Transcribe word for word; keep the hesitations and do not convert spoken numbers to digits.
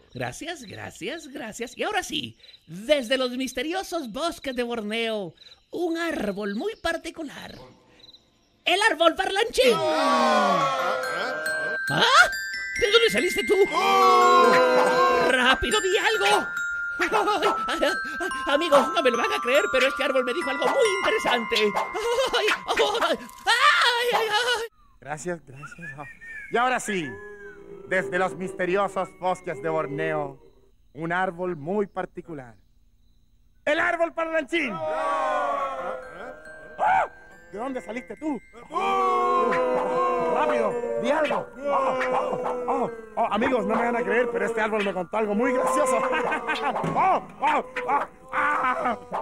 Gracias, gracias, gracias. Y ahora sí, desde los misteriosos bosques de Borneo, un árbol muy particular. ¡El árbol parlanchín! ¿Ah? ¿De dónde saliste tú? ¡Rápido, di algo! Ay, ay, ay, amigos, no me lo van a creer, pero este árbol me dijo algo muy interesante. Ay, ay, ay, ay, ay. Gracias, gracias. Y ahora sí, desde los misteriosos bosques de Borneo, un árbol muy particular. ¡El árbol parlanchín! ¡Ah! ¿De dónde saliste tú? ¡Rápido! ¡Di algo! Oh, oh, oh, oh, amigos, no me van a creer, pero este árbol me contó algo muy gracioso. ¡Oh, oh, oh, ah!